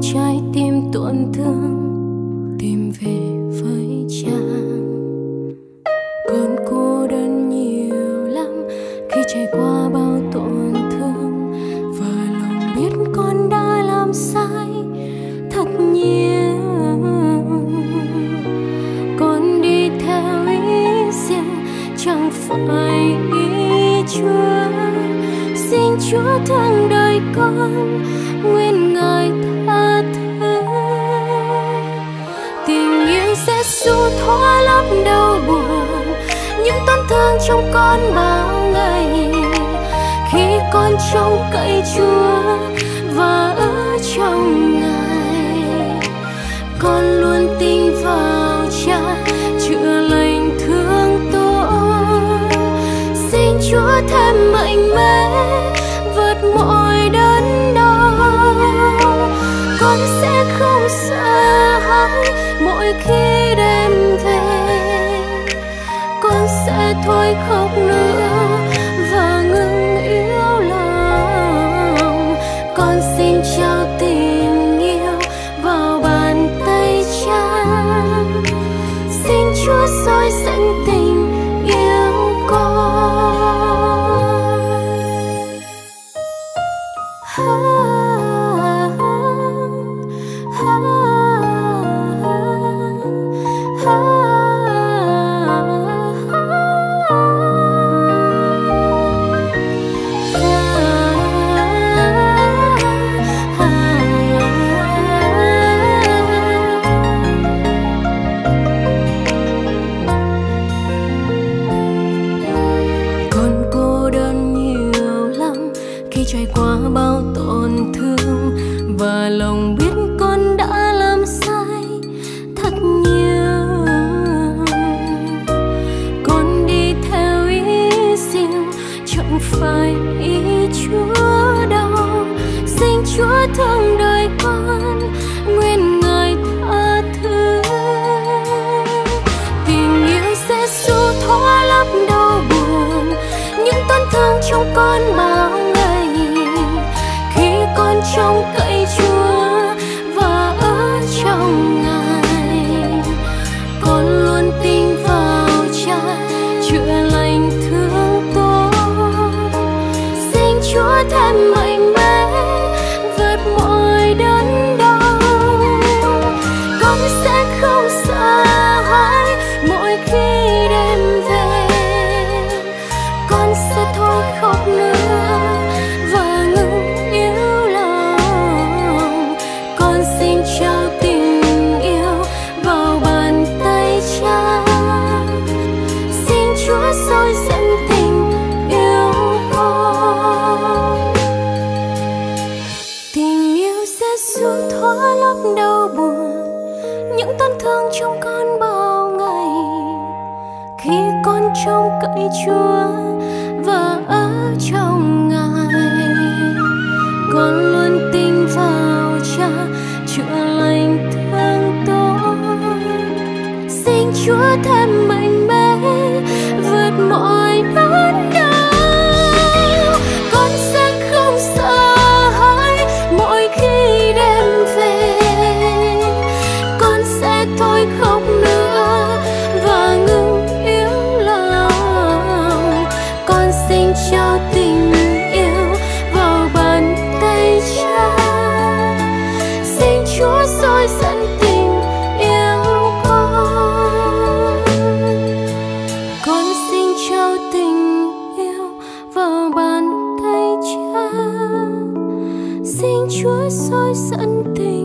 trái tim tổn thương tìm về với cha. Con cô đơn nhiều lắm khi trải qua bao tổn thương, và lòng biết con đã làm sai thật nhiều. Con đi theo ý riêng chẳng phải ý Chúa. Xin Chúa thương đời con, nguyện Ngài tha thứ. Tình yêu Giêsu thoa lấp đau buồn, những tổn thương trong con bao ngày. Khi con trông cậy Chúa và ở trong Ngài, con luôn tin vào Cha chữa lành thương tôi. Xin Chúa thêm mạnh mẽ vượt mọi đớn đau. Con sẽ không sợ hãi mỗi khi đêm về. Con sẽ thôi khóc nữa và ngừng yếu lòng. Con xin trao tình yêu vào bàn tay Cha. Xin Chúa soi dẫn tình yêu con. Trải qua bao tổn thương, và lòng biết con đã làm sai thật nhiều. Con đi theo ý riêng chẳng phải ý Chúa đâu. Xin Chúa thương đời con, nguyện Ngài tha thứ. Tình yêu Giêsu thoa lấp đau buồn, những tổn thương trong con bao ngày. Khi con trông cậy Chúa và ở trong Ngài, con luôn tin vào Cha chữa lành thương tôi. Xin Chúa thêm mạnh mẽ vượt mọi đớn đau. Con sẽ không sợ hãi mỗi khi đêm về. Con sẽ thôi khóc nữa và ngừng yếu lòng. Con xin trao tình yêu vào bàn tay Cha. Xin Chúa soi dẫn tình yêu con. Tình yêu Giêsu thoa lấp đau buồn, những tổn thương trong con bao ngày. Khi con trông cậy Chúa và ở trong Ngài, con luôn tin vào Cha chữa lành thương tôi. Xin Chúa thêm mạnh mẽ vượt mọi đớn đau. Con sẽ không sợ hãi mỗi khi đêm về. Con sẽ thôi khóc nữa và ngừng yếu lòng. Con xin trao tình yêu vào bàn tay Cha. Xin Chúa soi dẫn tình yêu con. Con xin trao tình yêu vào bàn tay Cha. Xin Chúa soi dẫn tình